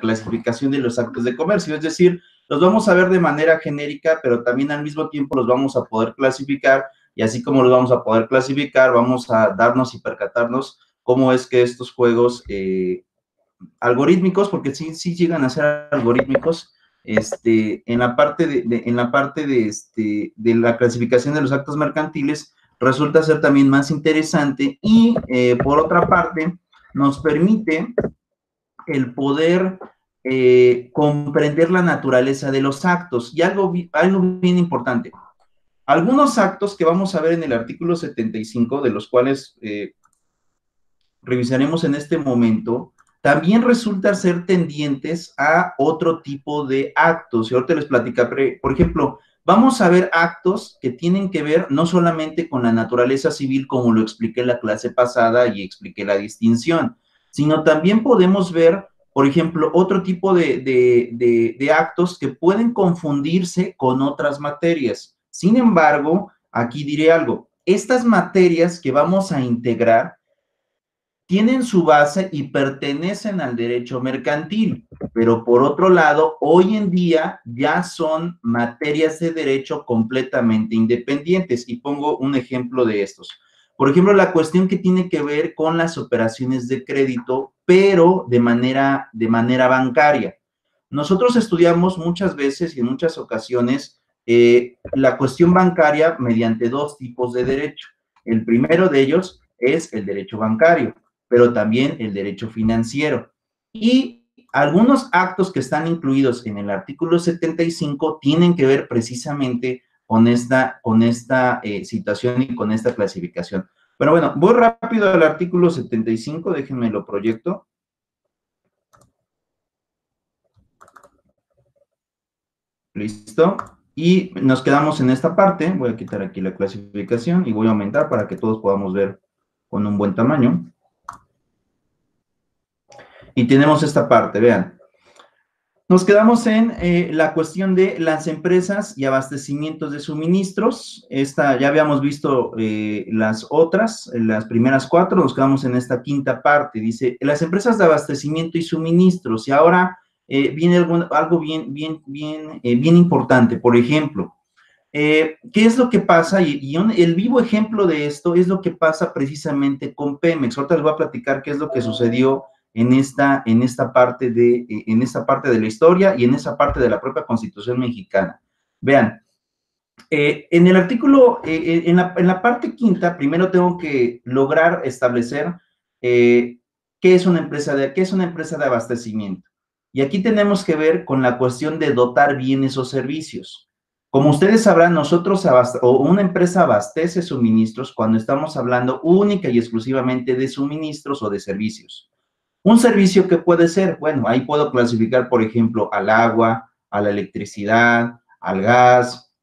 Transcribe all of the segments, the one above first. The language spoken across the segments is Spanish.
clasificación de los actos de comercio, es decir, los vamos a ver de manera genérica, pero también al mismo tiempo los vamos a poder clasificar, y así como los vamos a poder clasificar, vamos a darnos y percatarnos cómo es que estos juegos algorítmicos, porque sí llegan a ser algorítmicos, en la parte de la clasificación de los actos mercantiles, resulta ser también más interesante y, por otra parte, nos permite el poder comprender la naturaleza de los actos. Y algo bien importante, algunos actos que vamos a ver en el artículo 75, de los cuales revisaremos en este momento, también resulta ser tendientes a otro tipo de actos. Y ahorita les platicaré, por ejemplo, vamos a ver actos que tienen que ver no solamente con la naturaleza civil, como lo expliqué en la clase pasada y expliqué la distinción, sino también podemos ver, por ejemplo, otro tipo de actos que pueden confundirse con otras materias. Sin embargo, aquí diré algo, estas materias que vamos a integrar tienen su base y pertenecen al derecho mercantil, pero por otro lado, hoy en día ya son materias de derecho completamente independientes, y pongo un ejemplo de estos. Por ejemplo, la cuestión que tiene que ver con las operaciones de crédito, pero de manera bancaria. Nosotros estudiamos muchas veces y en muchas ocasiones la cuestión bancaria mediante dos tipos de derecho. El primero de ellos es el derecho bancario, pero también el derecho financiero. Y algunos actos que están incluidos en el artículo 75 tienen que ver precisamente con esta situación y con esta clasificación. Pero bueno, voy rápido al artículo 75, déjenme lo proyecto. Listo. Y nos quedamos en esta parte. Voy a quitar aquí la clasificación y voy a aumentar para que todos podamos ver con un buen tamaño. Y tenemos esta parte, vean. Nos quedamos en la cuestión de las empresas y abastecimientos de suministros. Esta ya habíamos visto las otras, las primeras cuatro, nos quedamos en esta quinta parte. Dice, las empresas de abastecimiento y suministros. Y ahora viene algo bien importante. Por ejemplo, ¿qué es lo que pasa? El vivo ejemplo de esto es lo que pasa precisamente con Pemex. Ahorita les voy a platicar qué es lo que sucedió en esta parte de la historia y en esa parte de la propia Constitución mexicana. Vean, en el artículo, en la parte quinta, primero tengo que lograr establecer qué es una empresa de abastecimiento. Y aquí tenemos que ver con la cuestión de dotar bienes o servicios. Como ustedes sabrán, una empresa abastece suministros cuando estamos hablando única y exclusivamente de suministros o de servicios. Un servicio que puede ser, bueno, ahí puedo clasificar, por ejemplo, al agua, a la electricidad, al gas,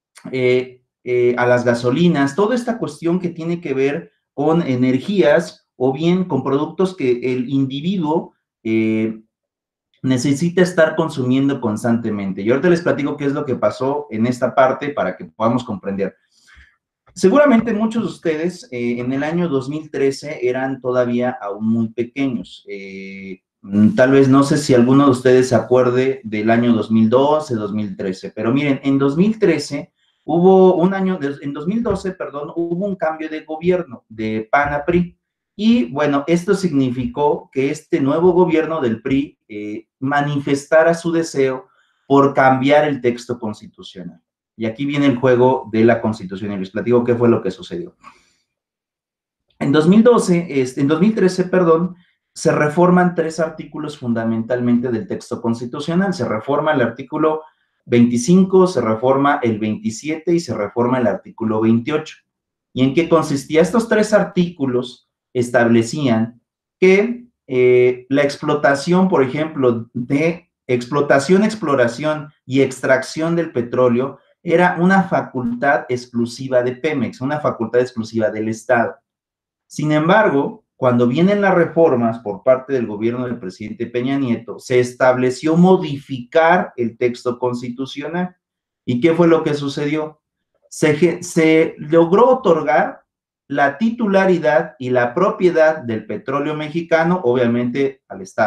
a las gasolinas, toda esta cuestión que tiene que ver con energías o bien con productos que el individuo necesita estar consumiendo constantemente. Y ahorita les platico qué es lo que pasó en esta parte para que podamos comprender. Seguramente muchos de ustedes en el año 2013 eran todavía aún muy pequeños. Tal vez no sé si alguno de ustedes se acuerde del año 2012, 2013, pero miren, en 2013 en 2012, perdón, hubo un cambio de gobierno de PAN a PRI. Y bueno, esto significó que este nuevo gobierno del PRI manifestara su deseo por cambiar el texto constitucional. Y aquí viene el juego de la Constitución y les platico qué fue lo que sucedió. En 2013, perdón, se reforman tres artículos fundamentalmente del texto constitucional. Se reforma el artículo 25, se reforma el 27 y se reforma el artículo 28. ¿Y en qué consistía? Estos tres artículos establecían que la explotación, por ejemplo, de explotación, exploración y extracción del petróleo era una facultad exclusiva de Pemex, una facultad exclusiva del Estado. Sin embargo, cuando vienen las reformas por parte del gobierno del presidente Peña Nieto, se estableció modificar el texto constitucional. ¿Y qué fue lo que sucedió? Se logró otorgar la titularidad y la propiedad del petróleo mexicano, obviamente, al Estado,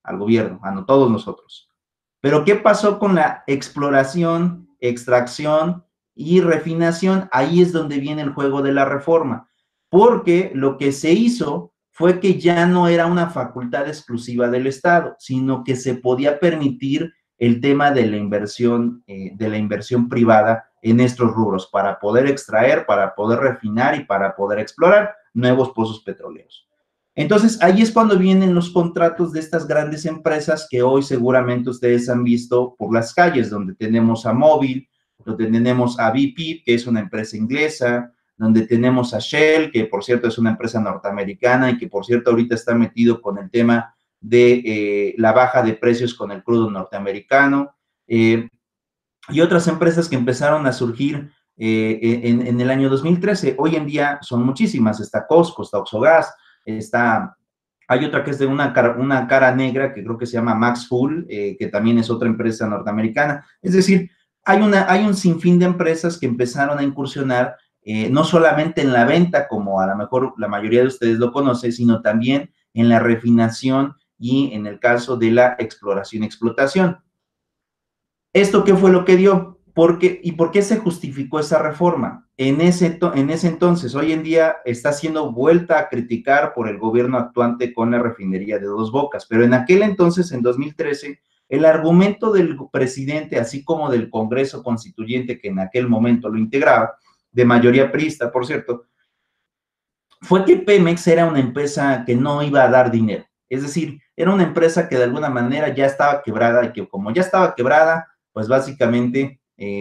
al gobierno, a todos nosotros. Pero ¿qué pasó con la exploración, extracción y refinación? Ahí es donde viene el juego de la reforma, porque lo que se hizo fue que ya no era una facultad exclusiva del Estado, sino que se podía permitir el tema de la inversión privada en estos rubros para poder extraer, para poder refinar y para poder explorar nuevos pozos petroleros. Entonces, ahí es cuando vienen los contratos de estas grandes empresas que hoy seguramente ustedes han visto por las calles, donde tenemos a Mobil, donde tenemos a BP, que es una empresa inglesa, donde tenemos a Shell, que por cierto es una empresa norteamericana y que por cierto ahorita está metido con el tema de la baja de precios con el crudo norteamericano, y otras empresas que empezaron a surgir en el año 2013. Hoy en día son muchísimas, está Costco, está Oxogas, hay otra que es de una cara negra que creo que se llama Max Full, que también es otra empresa norteamericana. Es decir, hay un sinfín de empresas que empezaron a incursionar no solamente en la venta, como a lo mejor la mayoría de ustedes lo conoce, sino también en la refinación y en el caso de la exploración y explotación. ¿Esto qué fue lo que dio? ¿Por qué se justificó esa reforma? En ese entonces, hoy en día está siendo vuelta a criticar por el gobierno actuante con la refinería de Dos Bocas, pero en aquel entonces, en 2013, el argumento del presidente, así como del Congreso Constituyente, que en aquel momento lo integraba, de mayoría priista, por cierto, fue que Pemex era una empresa que no iba a dar dinero. Es decir, era una empresa que de alguna manera ya estaba quebrada y que como ya estaba quebrada, pues básicamente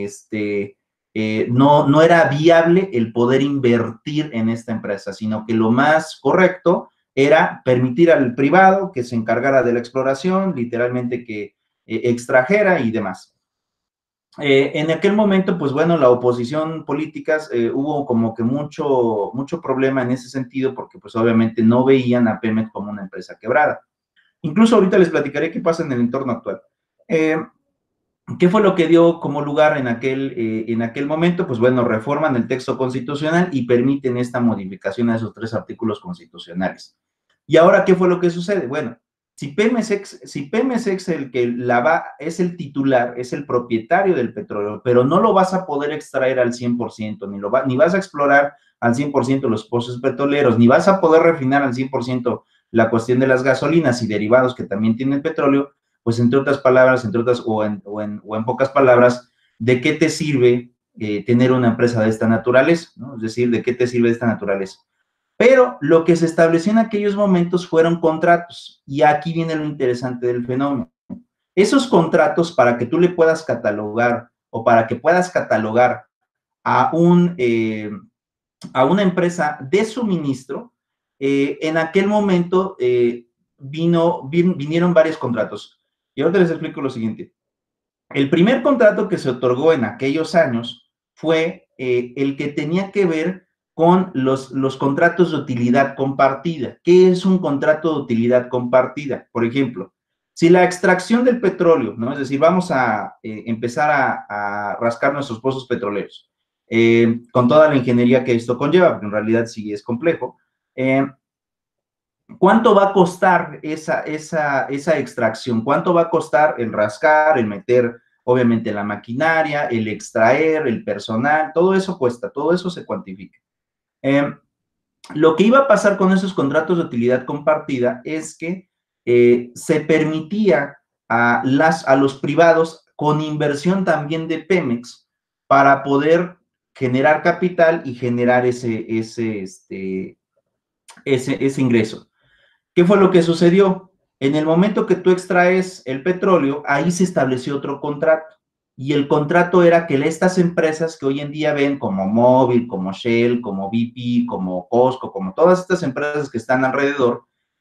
no era viable el poder invertir en esta empresa, sino que lo más correcto era permitir al privado que se encargara de la exploración, literalmente que extrajera y demás. En aquel momento, pues bueno, la oposición política hubo como que mucho problema en ese sentido, porque pues obviamente no veían a Pemex como una empresa quebrada. Incluso ahorita les platicaré qué pasa en el entorno actual. ¿Qué fue lo que dio como lugar en aquel momento? Pues bueno, reforman el texto constitucional y permiten esta modificación a esos 3 artículos constitucionales. ¿Y ahora qué fue lo que sucede? Bueno, si Pemex es el que es el titular, es el propietario del petróleo, pero no lo vas a poder extraer al 100%, ni vas a explorar al 100% los pozos petroleros, ni vas a poder refinar al 100% la cuestión de las gasolinas y derivados que también tienen petróleo, pues entre otras palabras, o en pocas palabras, ¿de qué te sirve tener una empresa de esta naturaleza? ¿No? Es decir, ¿de qué te sirve de esta naturaleza? Pero lo que se estableció en aquellos momentos fueron contratos, y aquí viene lo interesante del fenómeno. Esos contratos, para que tú le puedas catalogar, o para que puedas catalogar a una empresa de suministro, en aquel momento vinieron varios contratos. Y ahora les explico lo siguiente. El primer contrato que se otorgó en aquellos años fue el que tenía que ver con los contratos de utilidad compartida. ¿Qué es un contrato de utilidad compartida? Por ejemplo, si la extracción del petróleo, ¿no? Es decir, vamos a empezar a rascar nuestros pozos petroleros, con toda la ingeniería que esto conlleva, porque en realidad sí es complejo. ¿Cuánto va a costar esa extracción? ¿Cuánto va a costar el rascar, el meter, obviamente, la maquinaria, el extraer, el personal? Todo eso cuesta, todo eso se cuantifica. Lo que iba a pasar con esos contratos de utilidad compartida es que se permitía a los privados, con inversión también de Pemex, para poder generar capital y generar ese ingreso. ¿Qué fue lo que sucedió? En el momento que tú extraes el petróleo, ahí se estableció otro contrato. Y el contrato era que estas empresas que hoy en día ven como Mobil, como Shell, como BP, como Costco, como todas estas empresas que están alrededor,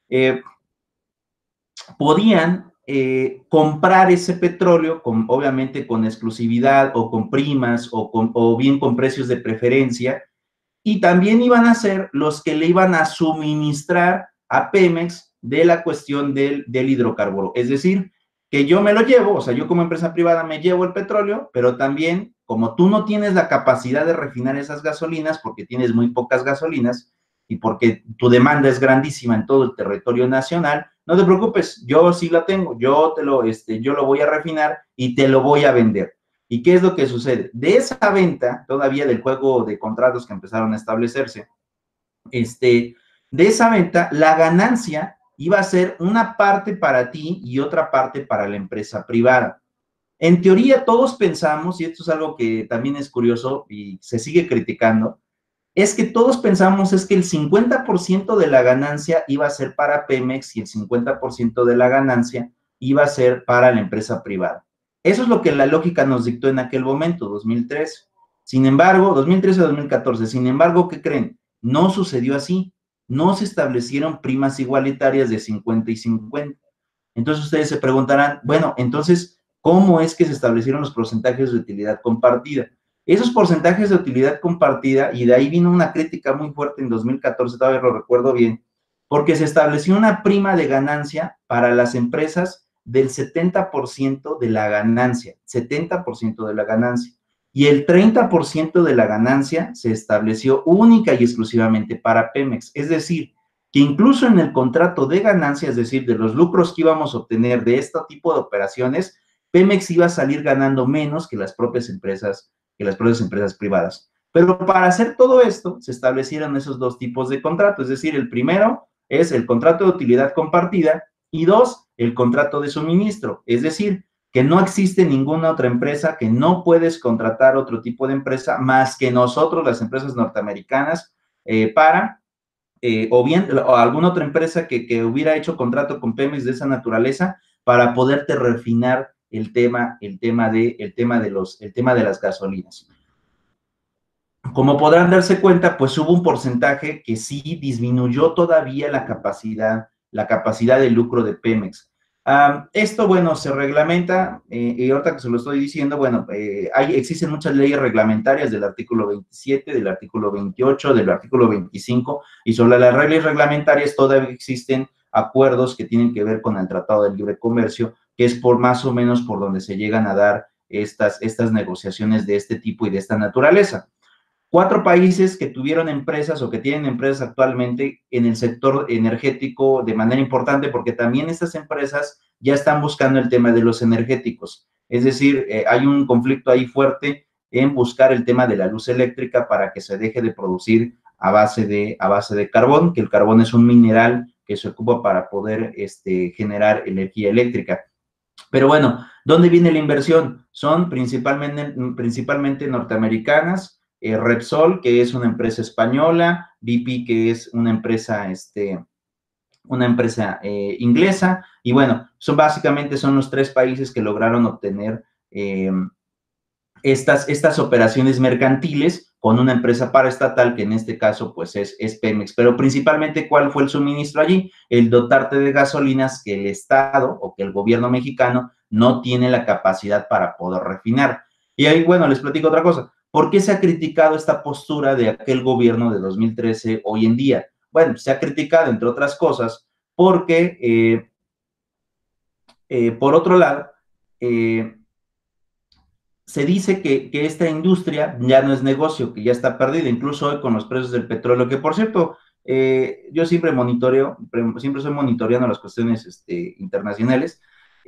podían comprar ese petróleo, obviamente con exclusividad o con primas o bien con precios de preferencia, y también iban a ser los que le iban a suministrar a Pemex de la cuestión del hidrocarburo. Es decir, que yo me lo llevo, o sea, yo como empresa privada me llevo el petróleo, pero también, como tú no tienes la capacidad de refinar esas gasolinas, porque tienes muy pocas gasolinas y porque tu demanda es grandísima en todo el territorio nacional, no te preocupes, yo sí la tengo, yo lo voy a refinar y te lo voy a vender. ¿Y qué es lo que sucede? De esa venta, todavía del juego de contratos que empezaron a establecerse, de esa venta, la ganancia iba a ser una parte para ti y otra parte para la empresa privada. En teoría, todos pensamos, y esto es algo que también es curioso y se sigue criticando, es que todos pensamos es que el 50% de la ganancia iba a ser para Pemex y el 50% de la ganancia iba a ser para la empresa privada. Eso es lo que la lógica nos dictó en aquel momento, 2013. Sin embargo, 2013-2014, sin embargo, ¿qué creen? No sucedió así. No se establecieron primas igualitarias de 50 y 50. Entonces ustedes se preguntarán, bueno, entonces, ¿cómo es que se establecieron los porcentajes de utilidad compartida? Esos porcentajes de utilidad compartida, y de ahí vino una crítica muy fuerte en 2014, todavía lo recuerdo bien, porque se estableció una prima de ganancia para las empresas del 70% de la ganancia, 70% de la ganancia, y el 30% de la ganancia se estableció única y exclusivamente para Pemex, es decir, que incluso en el contrato de ganancia, es decir, de los lucros que íbamos a obtener de este tipo de operaciones, Pemex iba a salir ganando menos que las propias empresas privadas. Pero para hacer todo esto, se establecieron esos dos tipos de contratos, es decir, el primero es el contrato de utilidad compartida y dos, el contrato de suministro, es decir, que no existe ninguna otra empresa, que no puedes contratar otro tipo de empresa más que nosotros, las empresas norteamericanas, o bien o alguna otra empresa que hubiera hecho contrato con Pemex de esa naturaleza para poderte refinar el tema de las gasolinas. Como podrán darse cuenta, pues hubo un porcentaje que sí disminuyó todavía la capacidad de lucro de Pemex. Esto, bueno, se reglamenta, y ahorita que se lo estoy diciendo, bueno, existen muchas leyes reglamentarias del artículo 27, del artículo 28, del artículo 25, y sobre las leyes reglamentarias todavía existen acuerdos que tienen que ver con el Tratado de Libre Comercio, que es por más o menos por donde se llegan a dar estas negociaciones de este tipo y de esta naturaleza. 4 países que tuvieron empresas o que tienen empresas actualmente en el sector energético de manera importante, porque también estas empresas ya están buscando el tema de los energéticos. Es decir, hay un conflicto ahí fuerte en buscar el tema de la luz eléctrica para que se deje de producir a base de carbón, que el carbón es un mineral que se ocupa para poder generar energía eléctrica. Pero bueno, ¿dónde viene la inversión? Son principalmente norteamericanas, Repsol, que es una empresa española, BP, que es una empresa inglesa, y bueno, básicamente son los 3 países que lograron obtener estas operaciones mercantiles con una empresa paraestatal, que en este caso pues es Pemex. Pero principalmente, ¿cuál fue el suministro allí? El dotarte de gasolinas que el Estado o que el gobierno mexicano no tiene la capacidad para poder refinar. Y ahí, bueno, les platico otra cosa. ¿Por qué se ha criticado esta postura de aquel gobierno de 2013 hoy en día? Bueno, se ha criticado, entre otras cosas, porque, por otro lado, se dice que esta industria ya no es negocio, que ya está perdida, incluso hoy con los precios del petróleo, que por cierto, yo siempre estoy monitoreando las cuestiones internacionales,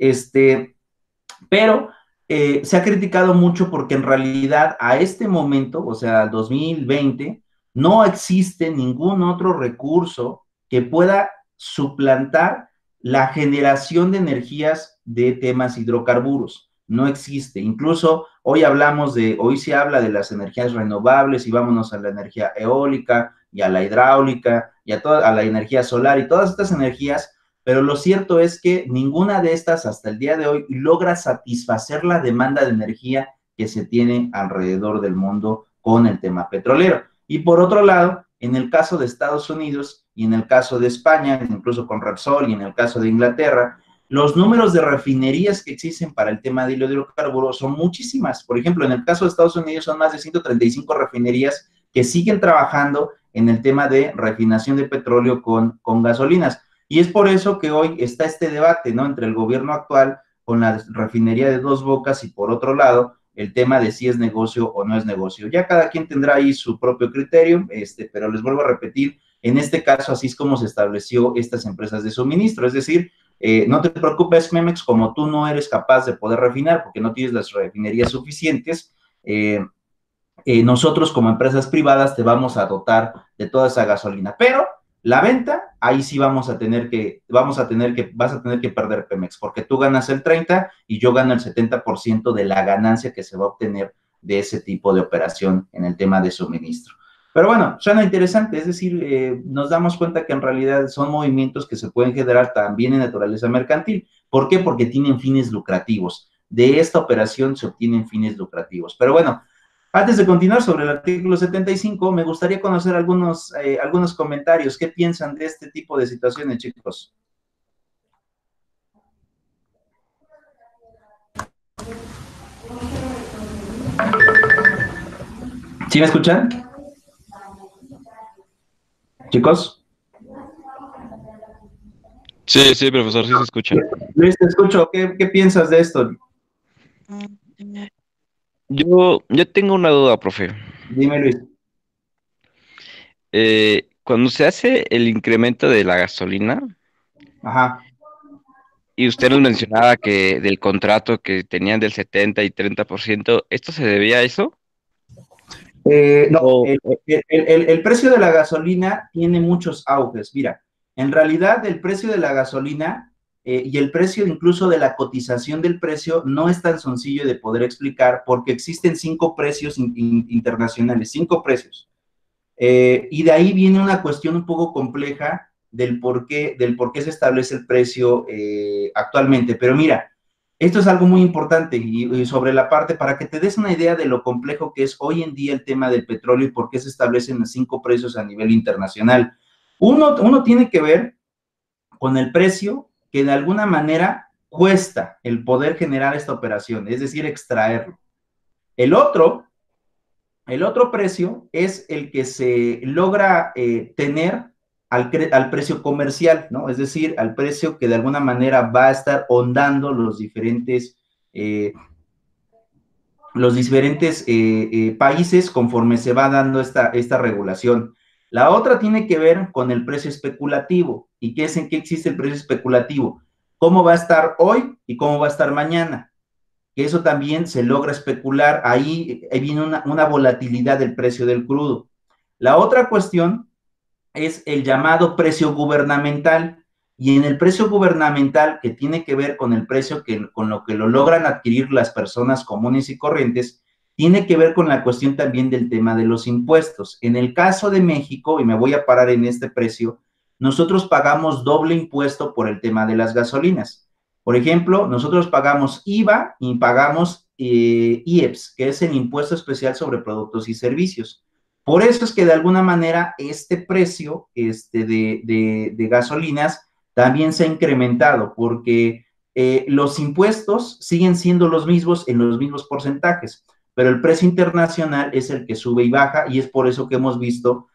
pero se ha criticado mucho porque en realidad a este momento, o sea, 2020, no existe ningún otro recurso que pueda suplantar la generación de energías de temas hidrocarburos. No existe. Incluso hoy se habla de las energías renovables y vámonos a la energía eólica y a la hidráulica y a la energía solar y todas estas energías, pero lo cierto es que ninguna de estas hasta el día de hoy logra satisfacer la demanda de energía que se tiene alrededor del mundo con el tema petrolero. Y por otro lado, en el caso de Estados Unidos y en el caso de España, incluso con Repsol, y en el caso de Inglaterra, los números de refinerías que existen para el tema de hidrocarburos son muchísimas. Por ejemplo, en el caso de Estados Unidos son más de 135 refinerías que siguen trabajando en el tema de refinación de petróleo con gasolinas. Y es por eso que hoy está este debate, ¿no?, entre el gobierno actual con la refinería de Dos Bocas y por otro lado el tema de si es negocio o no es negocio. Ya cada quien tendrá ahí su propio criterio, pero les vuelvo a repetir, En este caso, así es como se estableció estas empresas de suministro, es decir, no te preocupes, Pemex, como tú no eres capaz de poder refinar porque no tienes las refinerías suficientes, nosotros como empresas privadas te vamos a dotar de toda esa gasolina, pero la venta, ahí sí vas a tener que perder Pemex, porque tú ganas el 30 y yo gano el 70% de la ganancia que se va a obtener de ese tipo de operación en el tema de suministro. Pero bueno, suena interesante, es decir, nos damos cuenta que en realidad son movimientos que se pueden generar también en naturaleza mercantil. ¿Por qué? Porque tienen fines lucrativos. De esta operación se obtienen fines lucrativos. Pero bueno, antes de continuar sobre el artículo 75, me gustaría conocer algunos comentarios. ¿Qué piensan de este tipo de situaciones, chicos? ¿Sí me escuchan? Chicos. Sí, sí, profesor, sí se escucha. Luis, te escucho. ¿Qué piensas de esto? Yo tengo una duda, profe. Dime, Luis. Cuando se hace el incremento de la gasolina, Ajá. y usted nos mencionaba que del contrato que tenían del 70 y 30%, ¿esto se debía a eso? No, O, o- el precio de la gasolina tiene muchos auges. Mira, en realidad el precio de la gasolina y el precio incluso de la cotización del precio no es tan sencillo de poder explicar porque existen 5 precios internacionales, 5 precios. Y de ahí viene una cuestión un poco compleja del por qué se establece el precio actualmente. Pero mira, esto es algo muy importante y sobre la parte, para que te des una idea de lo complejo que es hoy en día el tema del petróleo y por qué se establecen los 5 precios a nivel internacional. Uno tiene que ver con el precio que de alguna manera cuesta el poder generar esta operación, es decir, extraerlo. El otro el otro precio es el que se logra tener al precio comercial, ¿no? Es decir, al precio que de alguna manera va a estar ondando eh, los diferentes países conforme se va dando esta regulación. La otra tiene que ver con el precio especulativo. ¿Y qué es en qué existe el precio especulativo? ¿Cómo va a estar hoy y cómo va a estar mañana? Que eso también se logra especular, ahí viene una volatilidad del precio del crudo. La otra cuestión es el llamado precio gubernamental, y en el precio gubernamental, que tiene que ver con el precio con lo que lo logran adquirir las personas comunes y corrientes, tiene que ver con la cuestión también del tema de los impuestos. En el caso de México, y me voy a parar en este precio, nosotros pagamos doble impuesto por el tema de las gasolinas. Por ejemplo, nosotros pagamos IVA y pagamos IEPS, que es el impuesto especial sobre productos y servicios. Por eso es que de alguna manera este precio de gasolinas también se ha incrementado, porque los impuestos siguen siendo los mismos en los mismos porcentajes, pero el precio internacional es el que sube y baja, y es por eso que hemos visto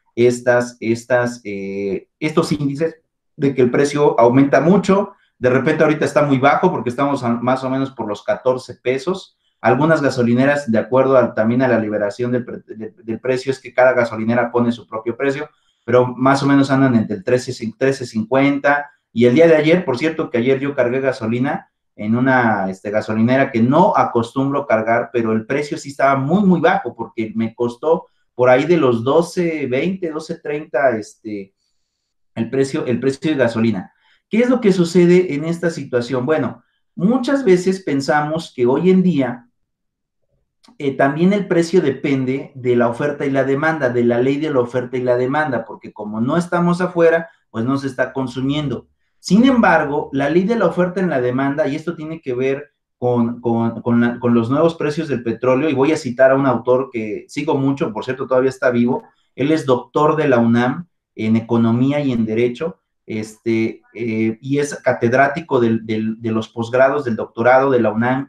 estos índices de que el precio aumenta mucho. De repente ahorita está muy bajo porque estamos más o menos por los 14 pesos. Algunas gasolineras, de acuerdo también a la liberación del precio, es que cada gasolinera pone su propio precio, pero más o menos andan entre el 13.50. Y el día de ayer, por cierto, que ayer yo cargué gasolina en una gasolinera que no acostumbro cargar, pero el precio sí estaba muy, muy bajo, porque me costó por ahí de los 12.20, 12.30 el precio de gasolina. ¿Qué es lo que sucede en esta situación? Bueno, muchas veces pensamos que hoy en día también el precio depende de la oferta y la demanda, de la ley de la oferta y la demanda, porque como no estamos afuera, pues no se está consumiendo. Sin embargo, la ley de la oferta y la demanda, y esto tiene que ver con los nuevos precios del petróleo, y voy a citar a un autor que sigo mucho, por cierto, todavía está vivo. Él es doctor de la UNAM en economía y en derecho, y es catedrático de los posgrados del doctorado de la UNAM,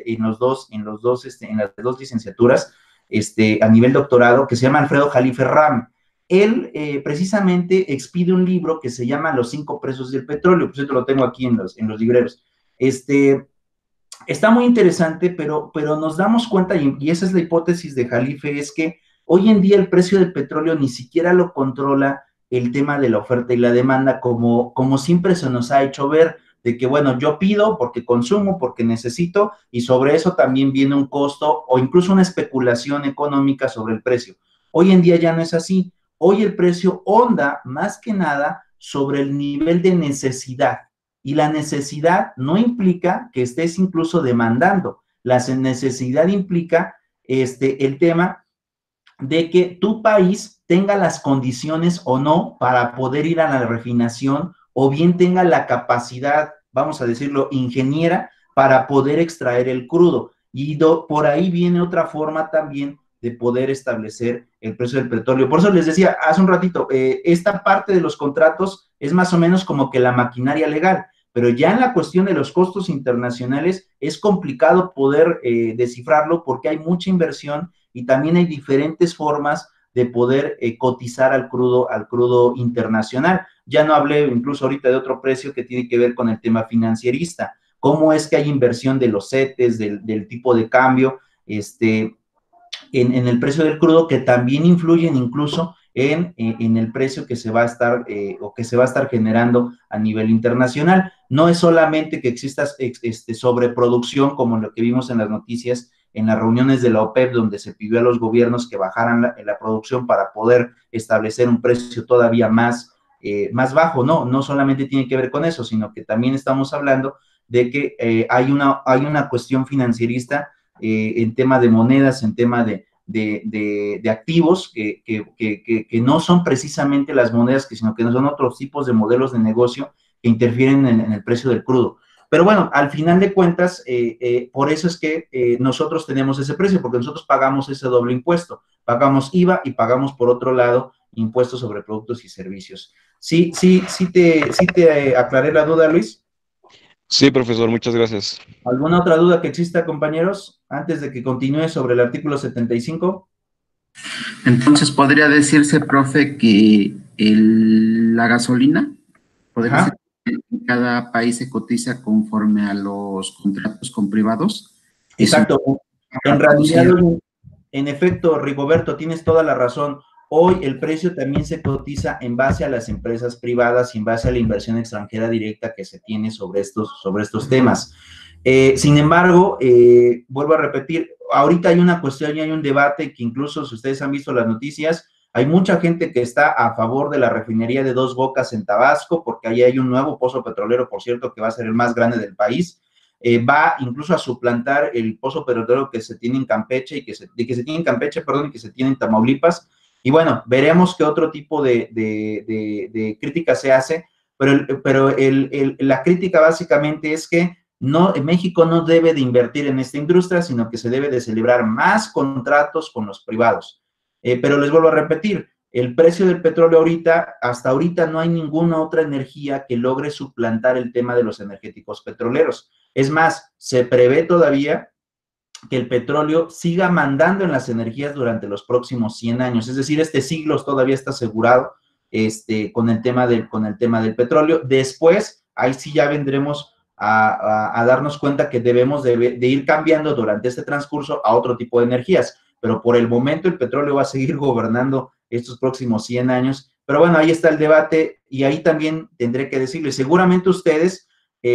en las dos licenciaturas, a nivel doctorado, que se llama Alfredo Jalife Ram. Él precisamente expide un libro que se llama Los 5 precios del petróleo, por cierto lo tengo aquí en los libreros. Está muy interesante, pero nos damos cuenta, y esa es la hipótesis de Jalife, es que hoy en día el precio del petróleo ni siquiera lo controla el tema de la oferta y la demanda, como siempre se nos ha hecho ver, de que, bueno, yo pido porque consumo, porque necesito, y sobre eso también viene un costo o incluso una especulación económica sobre el precio. Hoy en día ya no es así. Hoy el precio onda más que nada sobre el nivel de necesidad. Y la necesidad no implica que estés incluso demandando. La necesidad implica el tema de que tu país tenga las condiciones o no para poder ir a la refinación o bien tenga la capacidad, vamos a decirlo, ingeniera para poder extraer el crudo. Y por ahí viene otra forma también de poder establecer el precio del petróleo. Por eso les decía hace un ratito, esta parte de los contratos es más o menos como que la maquinaria legal, pero ya en la cuestión de los costos internacionales es complicado poder descifrarlo porque hay mucha inversión y también hay diferentes formas de poder cotizar al crudo internacional. Ya no hablé incluso ahorita de otro precio que tiene que ver con el tema financierista. ¿Cómo es que hay inversión de los CETES, del tipo de cambio, en el precio del crudo, que también influyen incluso en el precio que se va a estar o que se va a estar generando a nivel internacional? No es solamente que exista sobreproducción, como lo que vimos en las noticias, en las reuniones de la OPEP, donde se pidió a los gobiernos que bajaran la producción para poder establecer un precio todavía más bajo. No solamente tiene que ver con eso, sino que también estamos hablando de que hay una cuestión financierista en tema de monedas, en tema de activos que no son precisamente las monedas, sino que son otros tipos de modelos de negocio que interfieren en el precio del crudo. Pero bueno, al final de cuentas, por eso es que nosotros tenemos ese precio, porque nosotros pagamos ese doble impuesto, pagamos IVA y pagamos por otro lado impuestos sobre productos y servicios. Sí te aclaré la duda, Luis. Sí, profesor, muchas gracias. ¿Alguna otra duda que exista, compañeros, antes de que continúe sobre el artículo 75? Entonces, podría decirse, profe, que la gasolina podría ser Ajá, que en cada país se cotiza conforme a los contratos con privados y son exacto. En realidad, producidos. en efecto, Rigoberto, tienes toda la razón. Hoy el precio también se cotiza en base a las empresas privadas y en base a la inversión extranjera directa que se tiene sobre estos temas. Sin embargo, vuelvo a repetir, ahorita hay una cuestión y hay un debate que incluso si ustedes han visto las noticias, hay mucha gente que está a favor de la refinería de Dos Bocas en Tabasco, porque ahí hay un nuevo pozo petrolero, por cierto, que va a ser el más grande del país. Va incluso a suplantar el pozo petrolero que se tiene en Campeche y que se tiene en Campeche, perdón, y que se tiene en Tamaulipas. Y bueno, veremos qué otro tipo de crítica se hace, pero la crítica básicamente es que México no debe de invertir en esta industria, sino que se debe de celebrar más contratos con los privados. Pero les vuelvo a repetir, el precio del petróleo hasta ahorita no hay ninguna otra energía que logre suplantar el tema de los energéticos petroleros. Es más, se prevé todavía que el petróleo siga mandando en las energías durante los próximos 100 años. Es decir, este siglo todavía está asegurado con el tema del petróleo. Después, ahí sí ya vendremos a darnos cuenta que debemos de ir cambiando durante este transcurso a otro tipo de energías. Pero por el momento el petróleo va a seguir gobernando estos próximos 100 años. Pero bueno, ahí está el debate y ahí también tendré que decirles, seguramente ustedes,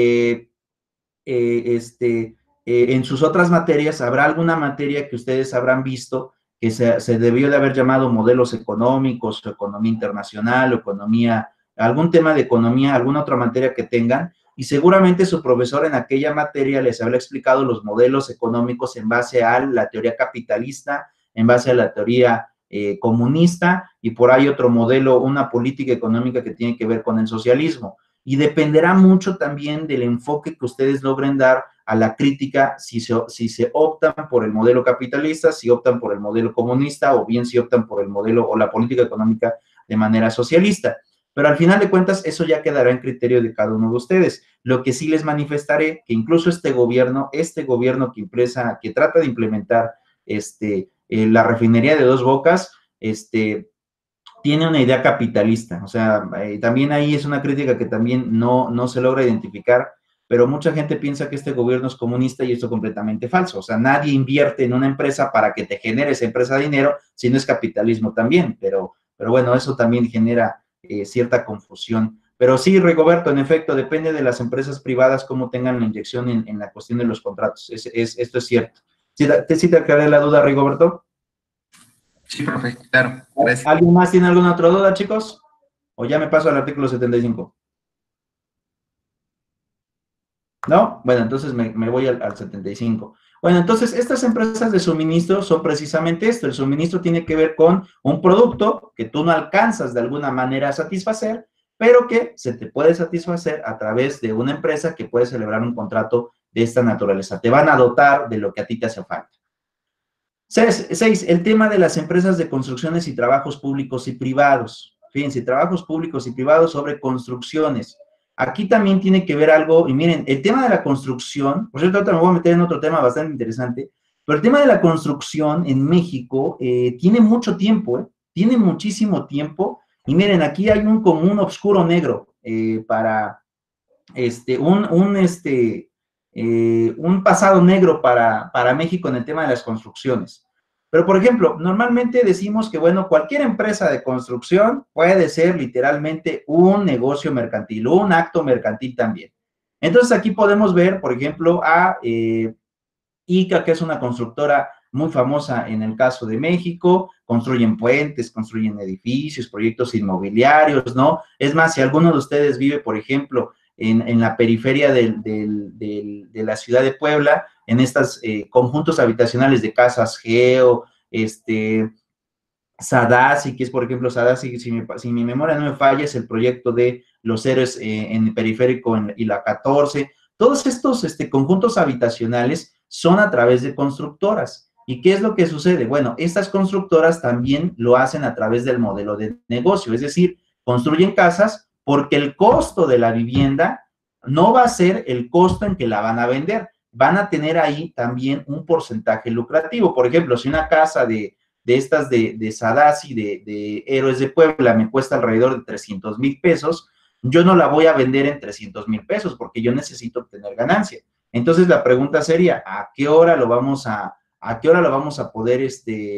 en sus otras materias, habrá alguna materia que ustedes habrán visto que se debió de haber llamado modelos económicos, o economía internacional, o economía, algún tema de economía, alguna otra materia que tengan, y seguramente su profesor en aquella materia les habrá explicado los modelos económicos en base a la teoría capitalista, en base a la teoría comunista, y por ahí otro modelo, una política económica que tiene que ver con el socialismo. Y dependerá mucho también del enfoque que ustedes logren dar a la crítica, si se optan por el modelo capitalista, si optan por el modelo comunista, o bien si optan por el modelo o la política económica de manera socialista. Pero al final de cuentas, eso ya quedará en criterio de cada uno de ustedes. Lo que sí les manifestaré, que incluso este gobierno que trata de implementar la refinería de Dos Bocas, tiene una idea capitalista. O sea, también ahí es una crítica que también no se logra identificar, pero mucha gente piensa que este gobierno es comunista y esto es completamente falso. O sea, nadie invierte en una empresa para que te genere esa empresa dinero, si no es capitalismo también, pero bueno, eso también genera cierta confusión. Pero sí, Rigoberto, en efecto, depende de las empresas privadas cómo tengan la inyección en la cuestión de los contratos. Esto es cierto. ¿Sí te aclaré la duda, Rigoberto? Sí, profe, claro, gracias. ¿Alguien más tiene alguna otra duda, chicos? ¿O ya me paso al artículo 75? ¿No? Bueno, entonces me voy al 75. Bueno, entonces estas empresas de suministro son precisamente esto. El suministro tiene que ver con un producto que tú no alcanzas de alguna manera a satisfacer, pero que se te puede satisfacer a través de una empresa que puede celebrar un contrato de esta naturaleza. Te van a dotar de lo que a ti te hace falta. 6, el tema de las empresas de construcciones y trabajos públicos y privados. Fíjense, trabajos públicos y privados sobre construcciones. Aquí también tiene que ver algo, y miren, el tema de la construcción, por cierto, ahorita me voy a meter en otro tema bastante interesante, pero el tema de la construcción en México tiene mucho tiempo, tiene muchísimo tiempo, y miren, aquí hay un común oscuro negro para un pasado negro para México en el tema de las construcciones. Pero, por ejemplo, normalmente decimos que, bueno, cualquier empresa de construcción puede ser literalmente un negocio mercantil, un acto mercantil también. Entonces, aquí podemos ver, por ejemplo, a ICA, que es una constructora muy famosa en el caso de México, construyen puentes, construyen edificios, proyectos inmobiliarios, ¿no? Es más, si alguno de ustedes vive, por ejemplo, en la periferia de la ciudad de Puebla, en estos conjuntos habitacionales de casas Geo, Sadasi, que es, por ejemplo, Sadasi, si mi memoria no me falla, es el proyecto de Los Héroes en el periférico y la 14. Todos estos conjuntos habitacionales son a través de constructoras. ¿Y qué es lo que sucede? Bueno, estas constructoras también lo hacen a través del modelo de negocio, es decir, construyen casas porque el costo de la vivienda no va a ser el costo en que la van a vender, van a tener ahí también un porcentaje lucrativo. Por ejemplo, si una casa de estas de Sadasi, de Héroes de Puebla, me cuesta alrededor de 300,000 pesos, yo no la voy a vender en 300,000 pesos porque yo necesito obtener ganancia. Entonces la pregunta sería, ¿a qué hora lo vamos a poder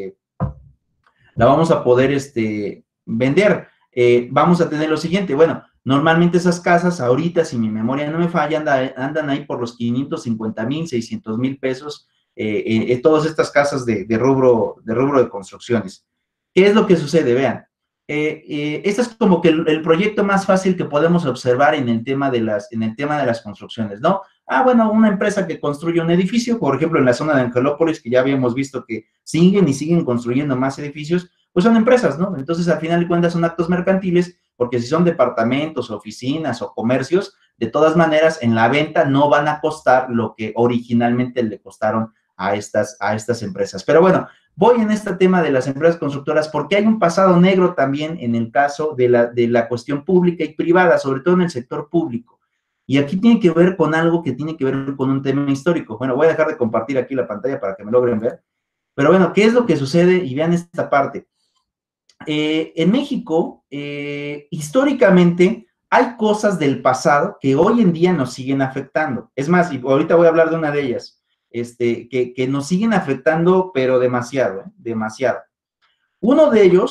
vender? Vamos a tener lo siguiente, bueno, normalmente esas casas ahorita, si mi memoria no me falla, andan ahí por los 550,000, 600,000 pesos, todas estas casas de rubro de construcciones. ¿Qué es lo que sucede? Vean, este es como que el proyecto más fácil que podemos observar en el tema de las construcciones, ¿no? Bueno, una empresa que construye un edificio, por ejemplo, en la zona de Angelópolis, que ya habíamos visto que siguen construyendo más edificios, pues son empresas, ¿no? Entonces, al final de cuentas, son actos mercantiles, porque si son departamentos, oficinas o comercios, de todas maneras, en la venta no van a costar lo que originalmente le costaron a estas empresas. Pero bueno, voy en este tema de las empresas constructoras porque hay un pasado negro también en el caso de la cuestión pública y privada, sobre todo en el sector público. Y aquí tiene que ver con algo que tiene que ver con un tema histórico. Bueno, voy a dejar de compartir aquí la pantalla para que me logren ver. Pero bueno, ¿qué es lo que sucede? Y vean esta parte. En México, históricamente, hay cosas del pasado que hoy en día nos siguen afectando. Es más, y ahorita voy a hablar de una de ellas, que nos siguen afectando, pero demasiado, demasiado. Una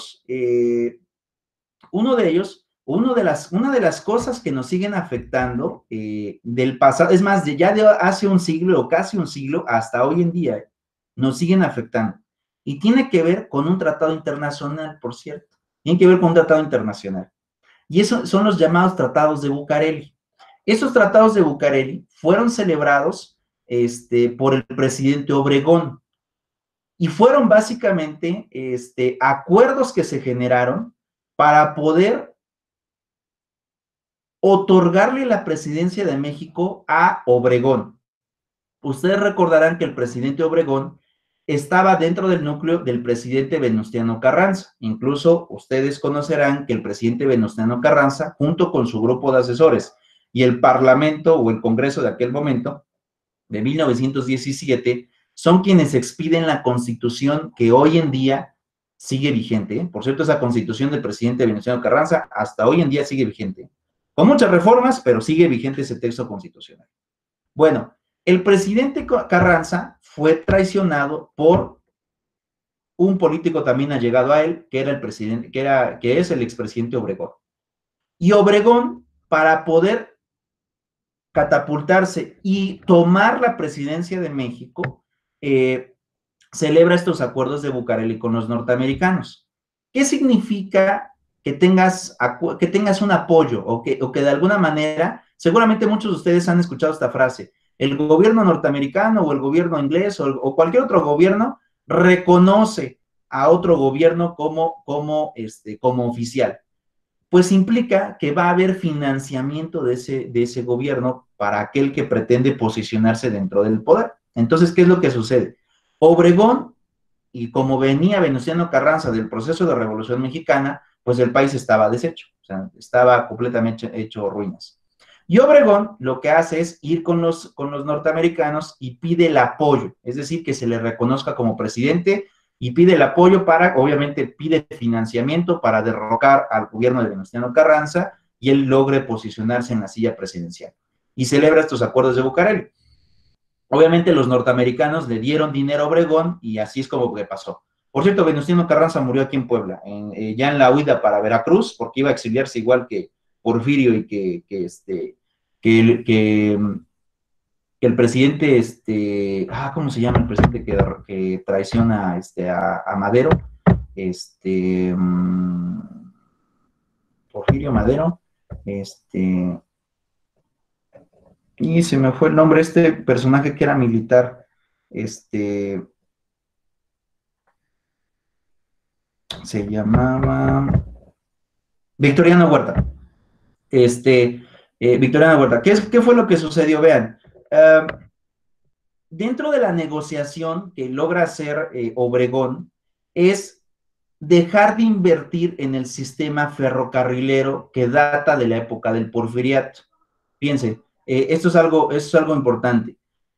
de las cosas que nos siguen afectando del pasado, es más, ya de hace un siglo o casi un siglo hasta hoy en día, nos siguen afectando. Y tiene que ver con un tratado internacional, por cierto. Tiene que ver con un tratado internacional. Y esos son los llamados tratados de Bucareli. Esos tratados de Bucareli fueron celebrados por el presidente Obregón. Y fueron básicamente acuerdos que se generaron para poder otorgarle la presidencia de México a Obregón. Ustedes recordarán que el presidente Obregón estaba dentro del núcleo del presidente Venustiano Carranza. Incluso ustedes conocerán que el presidente Venustiano Carranza, junto con su grupo de asesores y el Parlamento o el Congreso de aquel momento, de 1917, son quienes expiden la Constitución que hoy en día sigue vigente. Por cierto, esa Constitución del presidente Venustiano Carranza hasta hoy en día sigue vigente. Con muchas reformas, pero sigue vigente ese texto constitucional. Bueno, el presidente Carranza fue traicionado por un político también allegado a él, que era el presidente, que es el expresidente Obregón. Y Obregón, para poder catapultarse y tomar la presidencia de México, celebra estos acuerdos de Bucareli con los norteamericanos. ¿Qué significa que tengas un apoyo o que de alguna manera, seguramente muchos de ustedes han escuchado esta frase, el gobierno norteamericano o el gobierno inglés o cualquier otro gobierno reconoce a otro gobierno como oficial? Pues implica que va a haber financiamiento de ese gobierno para aquel que pretende posicionarse dentro del poder. Entonces, ¿qué es lo que sucede? Obregón, y como venía Venustiano Carranza del proceso de Revolución Mexicana, pues el país estaba deshecho, o sea, estaba completamente hecho ruinas. Y Obregón lo que hace es ir con los norteamericanos y pide el apoyo, es decir, que se le reconozca como presidente y pide el apoyo para, obviamente, pide financiamiento para derrocar al gobierno de Venustiano Carranza y él logre posicionarse en la silla presidencial. Y celebra estos acuerdos de Bucareli. Obviamente los norteamericanos le dieron dinero a Obregón y así es como que pasó. Por cierto, Venustiano Carranza murió aquí en Puebla, ya en la huida para Veracruz, porque iba a exiliarse igual que Porfirio y que el presidente, ¿cómo se llama el presidente que traiciona a Madero? Porfirio Madero, y se me fue el nombre, este personaje que era militar, se llamaba Victoriano Huerta. Victoriano Huerta. ¿Qué fue lo que sucedió? Vean, dentro de la negociación que logra hacer Obregón es dejar de invertir en el sistema ferrocarrilero que data de la época del Porfiriato. Fíjense, esto es algo importante.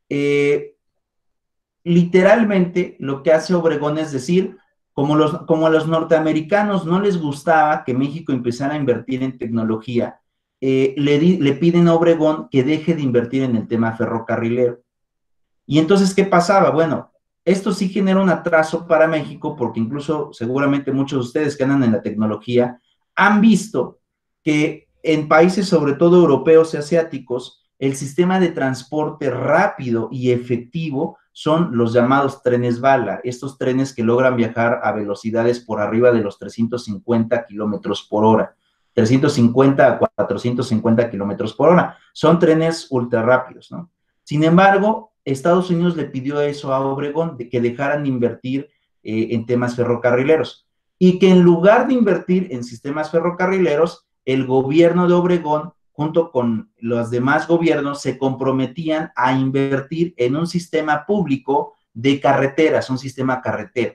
Literalmente lo que hace Obregón es decir, como a los norteamericanos no les gustaba que México empezara a invertir en tecnología, le piden a Obregón que deje de invertir en el tema ferrocarrilero. Y entonces, ¿qué pasaba? Bueno, esto sí genera un atraso para México, porque incluso seguramente muchos de ustedes que andan en la tecnología han visto que en países, sobre todo europeos y asiáticos, el sistema de transporte rápido y efectivo son los llamados trenes bala, estos trenes que logran viajar a velocidades por arriba de los 350 kilómetros por hora, 350 a 450 kilómetros por hora. Son trenes ultra rápidos, ¿no? Sin embargo, Estados Unidos le pidió eso a Obregón, de que dejaran de invertir en temas ferrocarrileros y que en lugar de invertir en sistemas ferrocarrileros, el gobierno de Obregón, junto con los demás gobiernos, se comprometían a invertir en un sistema público de carreteras, un sistema carretero.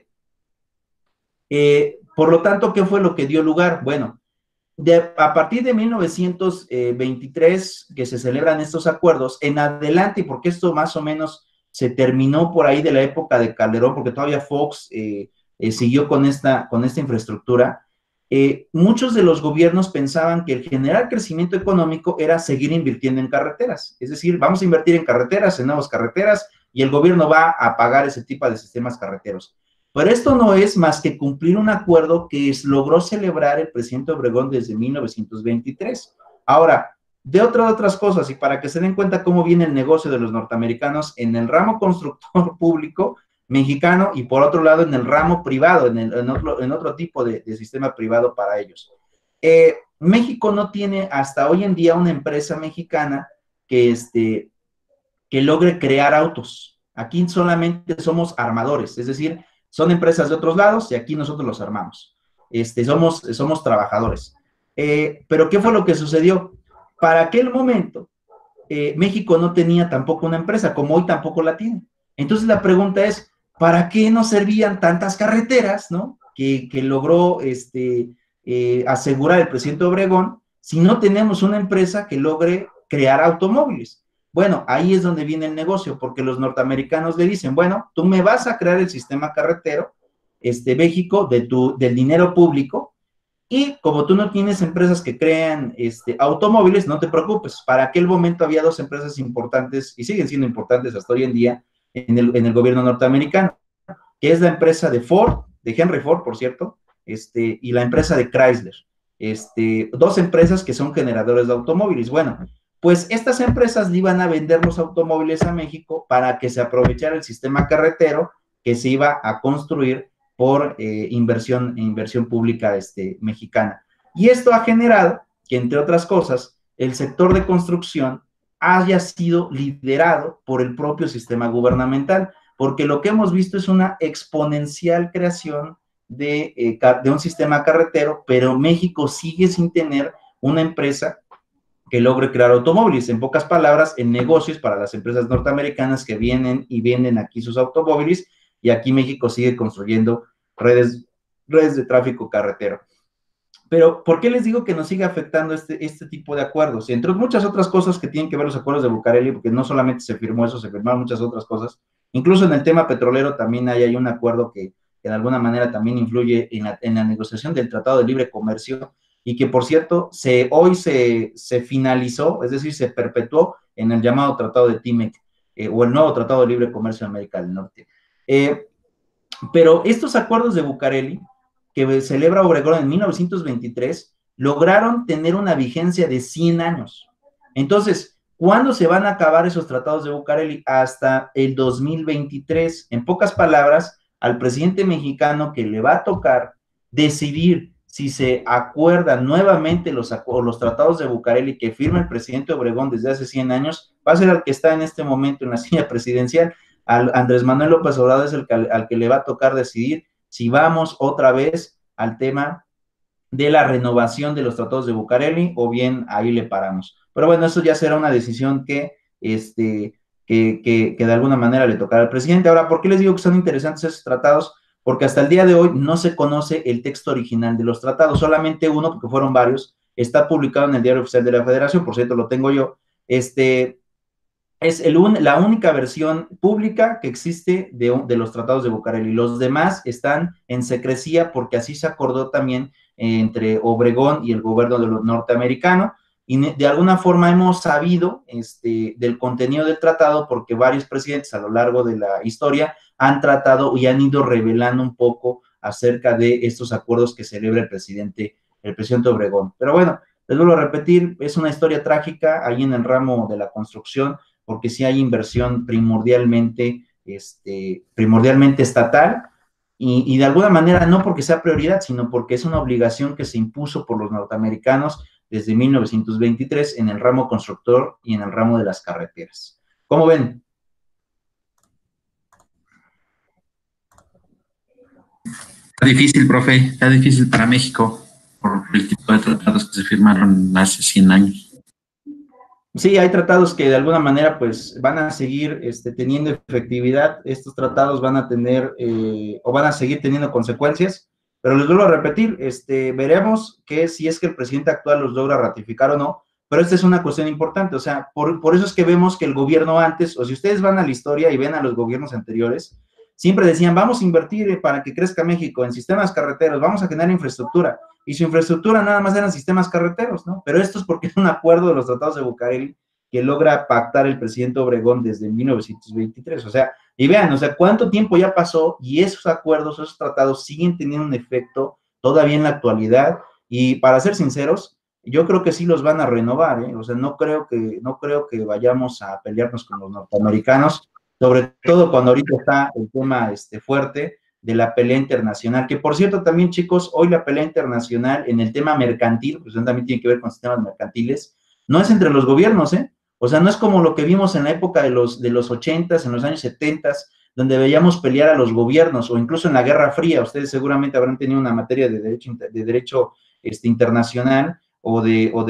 Por lo tanto, ¿qué fue lo que dio lugar? Bueno, a partir de 1923, que se celebran estos acuerdos, en adelante, porque esto más o menos se terminó por ahí de la época de Calderón, porque todavía Fox siguió con esta infraestructura, muchos de los gobiernos pensaban que el generar crecimiento económico era seguir invirtiendo en carreteras, es decir, vamos a invertir en carreteras, en nuevas carreteras, y el gobierno va a pagar ese tipo de sistemas carreteros. Pero esto no es más que cumplir un acuerdo que logró celebrar el presidente Obregón desde 1923. Ahora, de otras cosas, y para que se den cuenta cómo viene el negocio de los norteamericanos en el ramo constructor público mexicano y por otro lado en el ramo privado, en otro tipo de sistema privado para ellos. México no tiene hasta hoy en día una empresa mexicana que logre crear autos. Aquí solamente somos armadores, es decir, son empresas de otros lados y aquí nosotros los armamos. Somos trabajadores. Pero ¿qué fue lo que sucedió? Para aquel momento, México no tenía tampoco una empresa, como hoy tampoco la tiene. Entonces la pregunta es, ¿para qué nos servían tantas carreteras, ¿no? que logró asegurar el presidente Obregón si no tenemos una empresa que logre crear automóviles? Bueno, ahí es donde viene el negocio, porque los norteamericanos le dicen, bueno, tú me vas a crear el sistema carretero, México, del dinero público, y como tú no tienes empresas que crean automóviles, no te preocupes. Para aquel momento había dos empresas importantes, y siguen siendo importantes hasta hoy en día, en el gobierno norteamericano, que es la empresa de Ford, de Henry Ford, por cierto, y la empresa de Chrysler. dos empresas que son generadores de automóviles. Bueno, pues estas empresas le iban a vender los automóviles a México para que se aprovechara el sistema carretero que se iba a construir por inversión pública mexicana. Y esto ha generado que, entre otras cosas, el sector de construcción haya sido liderado por el propio sistema gubernamental, porque lo que hemos visto es una exponencial creación de un sistema carretero, pero México sigue sin tener una empresa que logre crear automóviles. En pocas palabras, el negocio es para las empresas norteamericanas que vienen y venden aquí sus automóviles, y aquí México sigue construyendo redes de tráfico carretero. Pero, ¿por qué les digo que nos sigue afectando este tipo de acuerdos? Entre muchas otras cosas que tienen que ver los acuerdos de Bucareli, porque no solamente se firmó eso, se firmaron muchas otras cosas. Incluso en el tema petrolero también hay un acuerdo que de alguna manera también influye en la negociación del Tratado de Libre Comercio, y que, por cierto, hoy se finalizó, es decir, se perpetuó en el llamado Tratado de TIMEC, o el nuevo Tratado de Libre Comercio de América del Norte. Pero estos acuerdos de Bucareli, que celebra Obregón en 1923, lograron tener una vigencia de 100 años. Entonces, ¿cuándo se van a acabar esos tratados de Bucareli? Hasta el 2023. En pocas palabras, al presidente mexicano que le va a tocar decidir si se acuerdan nuevamente los tratados de Bucareli que firma el presidente Obregón desde hace 100 años, va a ser al que está en este momento en la silla presidencial. Andrés Manuel López Obrador es al que le va a tocar decidir si vamos otra vez al tema de la renovación de los tratados de Bucareli, o bien ahí le paramos. Pero bueno, eso ya será una decisión que de alguna manera le tocará al presidente. Ahora, ¿por qué les digo que son interesantes esos tratados? Porque hasta el día de hoy no se conoce el texto original de los tratados, solamente uno, porque fueron varios, está publicado en el Diario Oficial de la Federación, por cierto, lo tengo yo. Es la única versión pública que existe de los tratados de Bucareli. Los demás están en secrecía porque así se acordó también entre Obregón y el gobierno norteamericano, y de alguna forma hemos sabido del contenido del tratado porque varios presidentes a lo largo de la historia han tratado y han ido revelando un poco acerca de estos acuerdos que celebra el presidente Obregón. Pero bueno, les vuelvo a repetir, es una historia trágica ahí en el ramo de la construcción, porque sí hay inversión primordialmente estatal, y de alguna manera no porque sea prioridad, sino porque es una obligación que se impuso por los norteamericanos desde 1923 en el ramo constructor y en el ramo de las carreteras. ¿Cómo ven? Está difícil, profe, está difícil para México por el tipo de tratados que se firmaron hace 100 años. Sí, hay tratados que de alguna manera pues van a seguir teniendo efectividad. Estos tratados van a tener o van a seguir teniendo consecuencias, pero les vuelvo a repetir, veremos que si es que el presidente actual los logra ratificar o no, pero esta es una cuestión importante. O sea, por eso es que vemos que el gobierno antes, o si ustedes van a la historia y ven a los gobiernos anteriores, siempre decían, vamos a invertir para que crezca México en sistemas carreteros, vamos a generar infraestructura, y su infraestructura nada más eran sistemas carreteros, ¿no? Pero esto es porque es un acuerdo de los tratados de Bucareli que logra pactar el presidente Obregón desde 1923, o sea, y vean, o sea, cuánto tiempo ya pasó, y esos acuerdos, esos tratados siguen teniendo un efecto todavía en la actualidad, y para ser sinceros, yo creo que sí los van a renovar, o sea, no creo que vayamos a pelearnos con los norteamericanos, sobre todo cuando ahorita está el tema fuerte de la pelea internacional, que por cierto también, chicos, hoy la pelea internacional en el tema mercantil, pues también tiene que ver con sistemas mercantiles, no es entre los gobiernos, o sea, no es como lo que vimos en la época de los 80s, en los años 70s, donde veíamos pelear a los gobiernos, o incluso en la Guerra Fría. Ustedes seguramente habrán tenido una materia de derecho internacional, o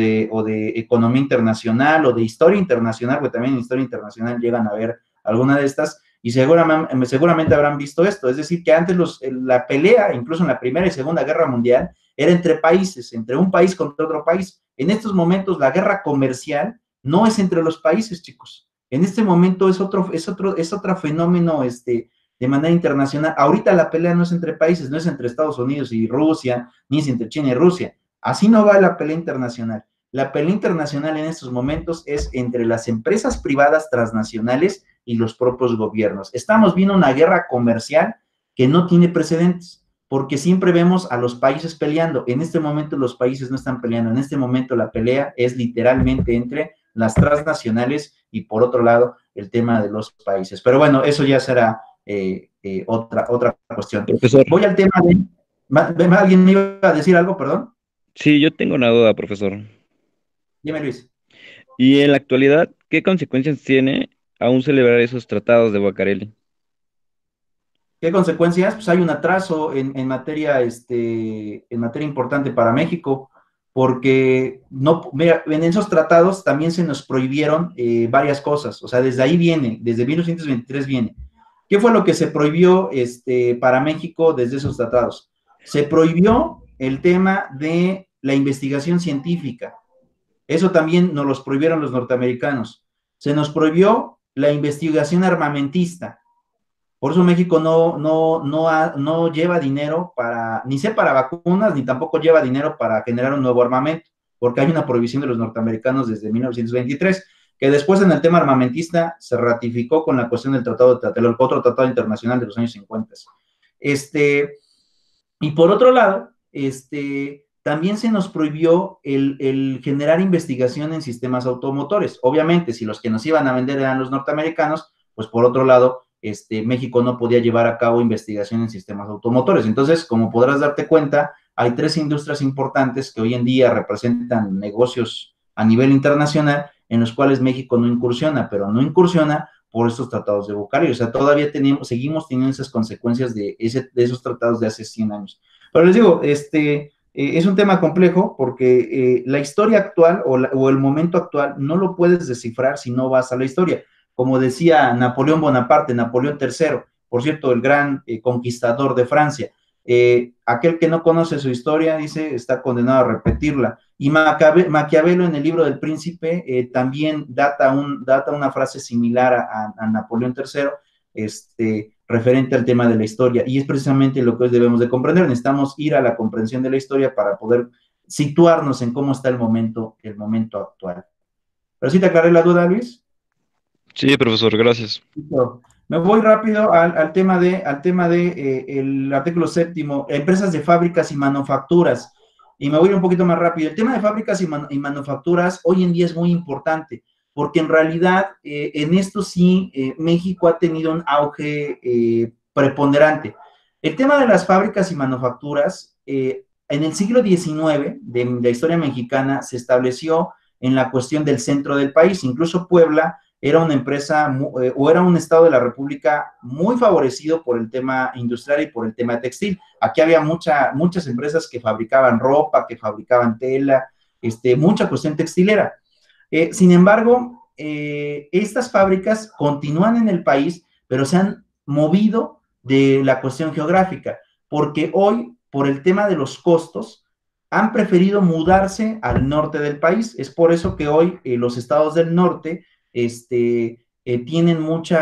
de economía internacional, o de historia internacional, porque también en historia internacional llegan a ver alguna de estas, y seguramente habrán visto esto. Es decir, que antes la pelea, incluso en la Primera y Segunda Guerra Mundial, era entre países, entre un país contra otro país. En estos momentos la guerra comercial no es entre los países, chicos. En este momento es otro fenómeno de manera internacional. Ahorita la pelea no es entre países, no es entre Estados Unidos y Rusia, ni es entre China y Rusia. Así no va la pelea internacional. La pelea internacional en estos momentos es entre las empresas privadas transnacionales y los propios gobiernos. Estamos viendo una guerra comercial que no tiene precedentes. porque siempre vemos a los países peleando. En este momento los países no están peleando, en este momento la pelea es literalmente entre las transnacionales y por otro lado el tema de los países. Pero bueno, eso ya será otra cuestión. Profesor. Voy al tema de... ¿Alguien me iba a decir algo, perdón? Sí, yo tengo una duda, profesor. Dime, Luis. Y en la actualidad, ¿qué consecuencias tiene aún celebrar esos tratados de Bucareli? ¿Qué consecuencias? Pues hay un atraso en materia, en materia importante para México, porque no, mira, en esos tratados también se nos prohibieron varias cosas, o sea, desde ahí viene, desde 1923 viene. ¿Qué fue lo que se prohibió para México desde esos tratados? Se prohibió el tema de la investigación científica. Eso también nos los prohibieron los norteamericanos. Se nos prohibió la investigación armamentista. Por eso México no lleva dinero para, ni sé para vacunas, ni tampoco lleva dinero para generar un nuevo armamento, porque hay una prohibición de los norteamericanos desde 1923, que después en el tema armamentista se ratificó con la cuestión del Tratado de Tlatelolco, otro tratado internacional de los años 50. Y por otro lado, también se nos prohibió el generar investigación en sistemas automotores. Obviamente, si los que nos iban a vender eran los norteamericanos, pues por otro lado, México no podía llevar a cabo investigación en sistemas automotores. Entonces, como podrás darte cuenta, hay 3 industrias importantes que hoy en día representan negocios a nivel internacional en los cuales México no incursiona, pero no incursiona por estos tratados de Bucareli. O sea, todavía seguimos teniendo esas consecuencias de esos tratados de hace 100 años. Pero les digo, es un tema complejo porque la historia actual o el momento actual no lo puedes descifrar si no vas a la historia. Como decía Napoleón Bonaparte, Napoleón III, por cierto, el gran conquistador de Francia, aquel que no conoce su historia, dice, está condenado a repetirla. Y Maquiavelo en el libro del Príncipe también data una frase similar a Napoleón III, referente al tema de la historia, y es precisamente lo que hoy debemos de comprender. Necesitamos ir a la comprensión de la historia para poder situarnos en cómo está el momento actual. ¿Pero sí te aclaré la duda, Luis? Sí, profesor, gracias. Me voy rápido al tema de el artículo 7, empresas de fábricas y manufacturas. Y me voy un poquito más rápido. El tema de fábricas y manufacturas hoy en día es muy importante, porque en realidad en esto sí México ha tenido un auge preponderante. El tema de las fábricas y manufacturas, en el siglo XIX de la historia mexicana se estableció en la cuestión del centro del país. Incluso Puebla era una empresa o era un estado de la República muy favorecido por el tema industrial y por el tema textil. Aquí había muchas empresas que fabricaban ropa, que fabricaban tela, mucha cuestión textilera. Sin embargo, estas fábricas continúan en el país, pero se han movido de la cuestión geográfica, porque hoy, por el tema de los costos, han preferido mudarse al norte del país. Es por eso que hoy los estados del norte tienen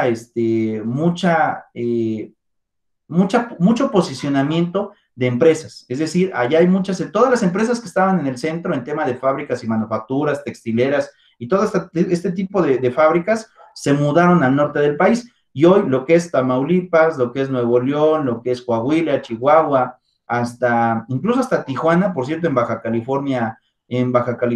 mucho posicionamiento de empresas. Es decir, allá hay todas las empresas que estaban en el centro en tema de fábricas y manufacturas, textileras y todo este tipo de fábricas se mudaron al norte del país. Y hoy lo que es Tamaulipas, lo que es Nuevo León, lo que es Coahuila, Chihuahua, incluso hasta Tijuana, por cierto, en Baja California, en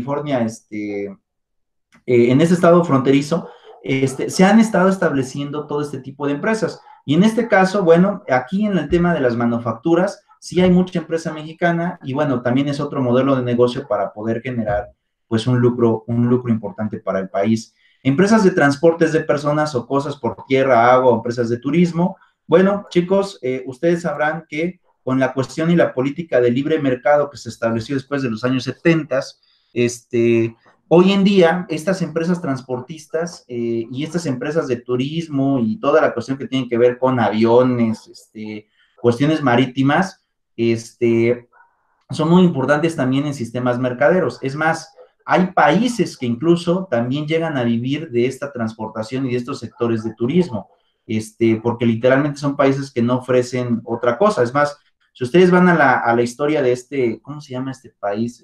ese estado fronterizo, se han estado estableciendo todo este tipo de empresas. Y en este caso, bueno, aquí en el tema de las manufacturas, sí hay mucha empresa mexicana y bueno, también es otro modelo de negocio para poder generar pues un lucro importante para el país. Empresas de transportes de personas o cosas por tierra, agua, empresas de turismo. Bueno, chicos, ustedes sabrán que con la cuestión y la política de libre mercado que se estableció después de los años 70, hoy en día, estas empresas transportistas y estas empresas de turismo y toda la cuestión que tiene que ver con aviones, cuestiones marítimas, son muy importantes también en sistemas mercaderos. Es más, hay países que incluso también llegan a vivir de esta transportación y de estos sectores de turismo, porque literalmente son países que no ofrecen otra cosa. Es más, si ustedes van a la historia de ¿cómo se llama este país?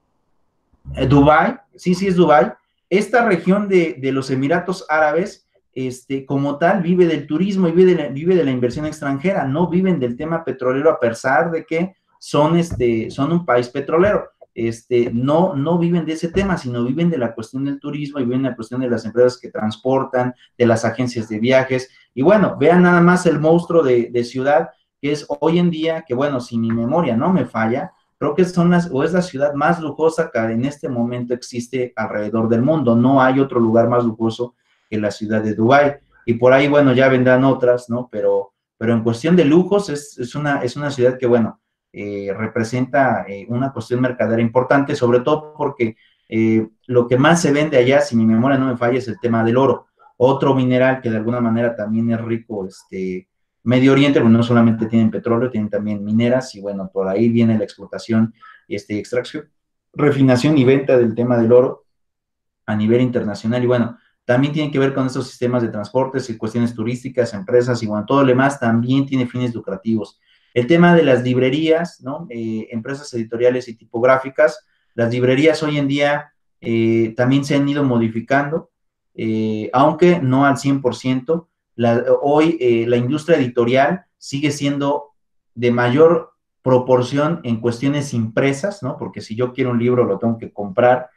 Dubái, sí es Dubái. Esta región de los Emiratos Árabes como tal, vive del turismo y vive de la inversión extranjera, no viven del tema petrolero a pesar de que son un país petrolero. No viven de ese tema, sino viven de la cuestión del turismo y viven de la cuestión de las empresas que transportan, de las agencias de viajes. Y bueno, vean nada más el monstruo de ciudad que es hoy en día, que bueno, si mi memoria no me falla, creo que es la ciudad más lujosa que en este momento existe alrededor del mundo. No hay otro lugar más lujoso que la ciudad de Dubái. Y por ahí, bueno, ya vendrán otras, ¿no? Pero en cuestión de lujos es una ciudad que, bueno, representa una cuestión mercadera importante, sobre todo porque lo que más se vende allá, si mi memoria no me falla, es el tema del oro. Otro mineral que de alguna manera también es rico, Medio Oriente, bueno, no solamente tienen petróleo, tienen también mineras, y bueno, por ahí viene la explotación, extracción, refinación y venta del tema del oro a nivel internacional, y bueno, también tiene que ver con esos sistemas de transportes y cuestiones turísticas, empresas, y bueno, todo lo demás también tiene fines lucrativos. El tema de las librerías, ¿no? Empresas editoriales y tipográficas, las librerías hoy en día también se han ido modificando, aunque no al 100%. Hoy la industria editorial sigue siendo de mayor proporción en cuestiones impresas, ¿no? Porque si yo quiero un libro lo tengo que comprar,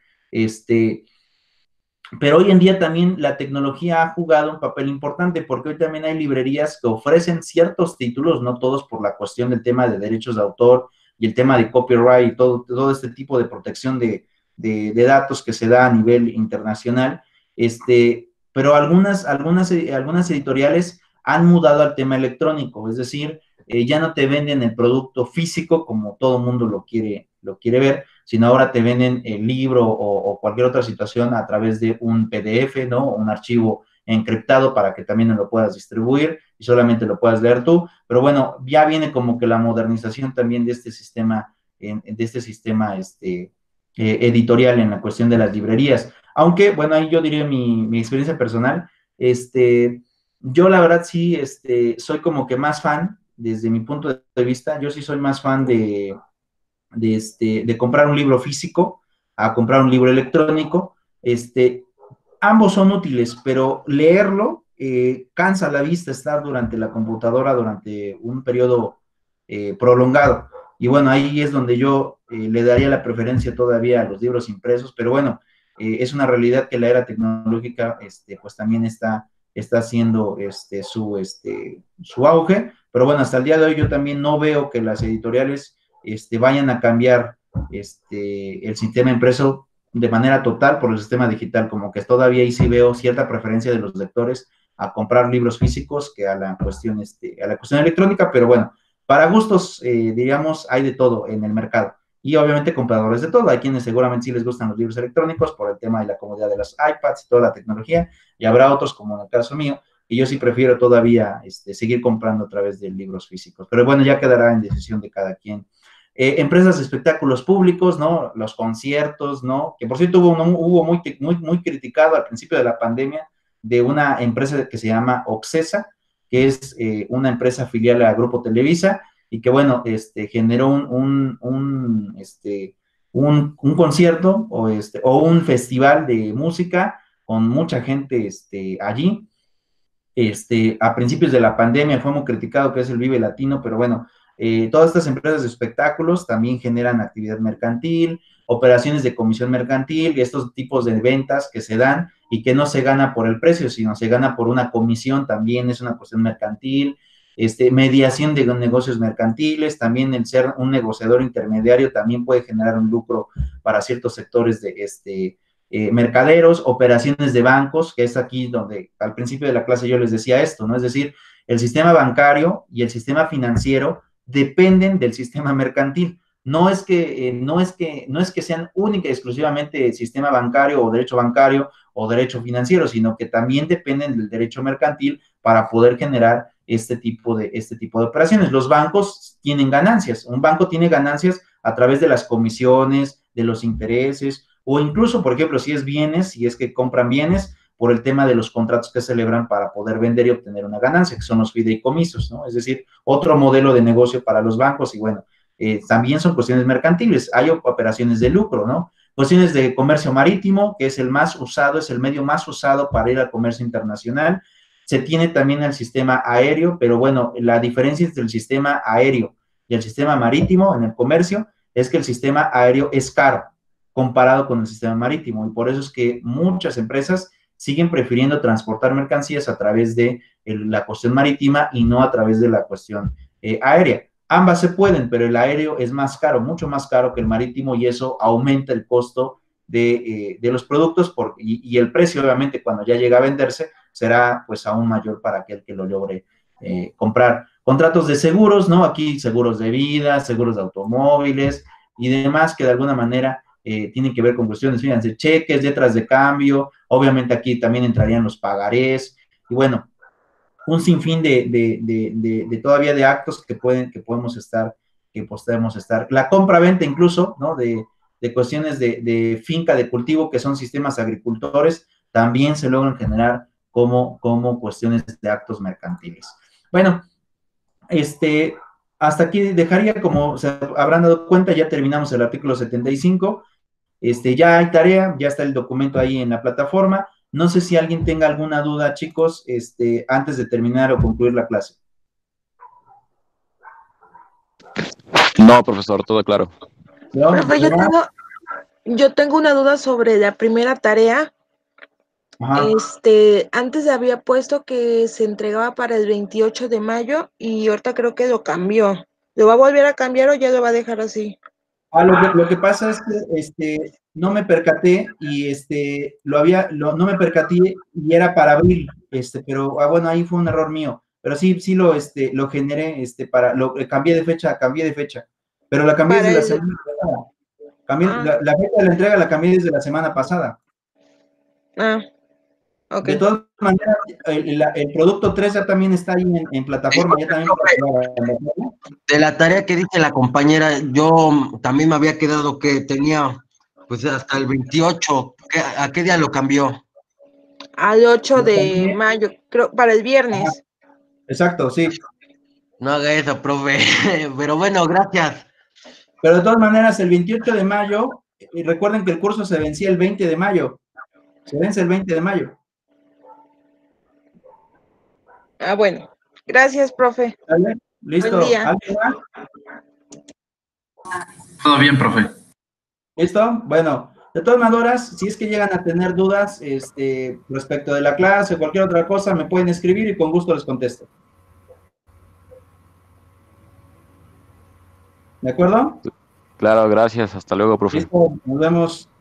pero hoy en día también la tecnología ha jugado un papel importante, porque hoy también hay librerías que ofrecen ciertos títulos, no todos por la cuestión del tema de derechos de autor y el tema de copyright y todo este tipo de protección de datos que se da a nivel internacional, pero algunas editoriales han mudado al tema electrónico, es decir, ya no te venden el producto físico como todo el mundo lo quiere ver, sino ahora te venden el libro o cualquier otra situación a través de un PDF, ¿no? Un archivo encriptado para que también lo puedas distribuir y solamente lo puedas leer tú. Pero bueno, ya viene como que la modernización también de este sistema, editorial en la cuestión de las librerías. Aunque, bueno, ahí yo diría mi experiencia personal, yo la verdad sí, soy como que más fan, desde mi punto de vista, yo sí soy más fan de comprar un libro físico a comprar un libro electrónico. Ambos son útiles, pero leerlo cansa la vista estar durante la computadora durante un periodo prolongado. Y bueno, ahí es donde yo le daría la preferencia todavía a los libros impresos, pero bueno, es una realidad que la era tecnológica pues también está haciendo su auge, pero bueno, hasta el día de hoy yo también no veo que las editoriales vayan a cambiar el sistema impreso de manera total por el sistema digital, como que todavía ahí sí veo cierta preferencia de los lectores a comprar libros físicos que a la cuestión, electrónica, pero bueno, para gustos, digamos, hay de todo en el mercado. Y obviamente compradores de todo. Hay quienes seguramente sí les gustan los libros electrónicos por el tema de la comodidad de las iPads y toda la tecnología, y habrá otros, como en el caso mío, y yo sí prefiero todavía seguir comprando a través de libros físicos. Pero bueno, ya quedará en decisión de cada quien. Empresas de espectáculos públicos, ¿no? Los conciertos, ¿no? Que por cierto hubo muy criticado al principio de la pandemia de una empresa que se llama Oxesa, que es una empresa filial a Grupo Televisa, y que bueno, generó un concierto o un festival de música con mucha gente allí. A principios de la pandemia fue muy criticado, que es el Vive Latino, pero bueno, todas estas empresas de espectáculos también generan actividad mercantil, operaciones de comisión mercantil y estos tipos de ventas que se dan y que no se gana por el precio, sino se gana por una comisión, también es una cuestión mercantil. Mediación de negocios mercantiles, también el ser un negociador intermediario también puede generar un lucro para ciertos sectores de mercaderos, operaciones de bancos, que es aquí donde al principio de la clase yo les decía esto, ¿no? Es decir, el sistema bancario y el sistema financiero dependen del sistema mercantil. No es que sean única y exclusivamente el sistema bancario o derecho financiero, sino que también dependen del derecho mercantil para poder generar este tipo de operaciones. Los bancos tienen ganancias. Un banco tiene ganancias a través de las comisiones, de los intereses, o incluso, por ejemplo, si es que compran bienes, por el tema de los contratos que celebran para poder vender y obtener una ganancia, que son los fideicomisos, ¿no? Es decir, otro modelo de negocio para los bancos, y bueno, también son cuestiones mercantiles, hay operaciones de lucro, ¿no? Cuestiones de comercio marítimo, que es el más usado, es el medio más usado para ir al comercio internacional. Se tiene también el sistema aéreo, pero bueno, la diferencia entre el sistema aéreo y el sistema marítimo en el comercio es que el sistema aéreo es caro comparado con el sistema marítimo, y por eso es que muchas empresas siguen prefiriendo transportar mercancías a través de la cuestión marítima y no a través de la cuestión aérea. Ambas se pueden, pero el aéreo es más caro, mucho más caro que el marítimo, y eso aumenta el costo de los productos y el precio, obviamente, cuando ya llega a venderse, será pues aún mayor para aquel que lo logre comprar. Contratos de seguros, ¿no? Aquí seguros de vida, seguros de automóviles y demás que de alguna manera tienen que ver con cuestiones, fíjense, cheques, letras de cambio, obviamente aquí también entrarían los pagarés, y bueno, un sinfín de todavía de actos que podemos estar, la compra-venta incluso, ¿no? De cuestiones de finca de cultivo, que son sistemas agricultores, también se logran generar como cuestiones de actos mercantiles. Bueno, hasta aquí dejaría, como se habrán dado cuenta, ya terminamos el artículo 75. Ya hay tarea, ya está el documento ahí en la plataforma. No sé si alguien tenga alguna duda, chicos, antes de terminar o concluir la clase. No, profesor, todo claro. ¿No? Profe, yo tengo una duda sobre la primera tarea. Ajá. Antes había puesto que se entregaba para el 28 de mayo y ahorita creo que lo cambió. ¿Lo va a volver a cambiar o ya lo va a dejar así? Lo que pasa es que no me percaté y no me percaté y era para abril, pero bueno, ahí fue un error mío. Pero sí lo generé, cambié de fecha, pero la cambié desde la semana pasada. La fecha de la entrega la cambié desde la semana pasada. Ok. De todas maneras, el producto 3 ya también está ahí en plataforma. Ya también de la tarea que dice la compañera, yo también me había quedado que tenía pues hasta el 28. ¿A qué día lo cambió? Al 8 de mayo, creo, para el viernes. Ajá. Exacto, sí. No haga eso, profe. Pero bueno, gracias. Pero de todas maneras, el 28 de mayo, y recuerden que el curso se vencía el 20 de mayo. Se vence el 20 de mayo. Bueno. Gracias, profe. ¿Vale? Listo. Buen día. ¿Alguien más? Todo bien, profe. ¿Listo? Bueno, de todas maneras, si es que llegan a tener dudas respecto de la clase o cualquier otra cosa, me pueden escribir y con gusto les contesto. ¿De acuerdo? Claro, gracias. Hasta luego, profe. Listo, nos vemos.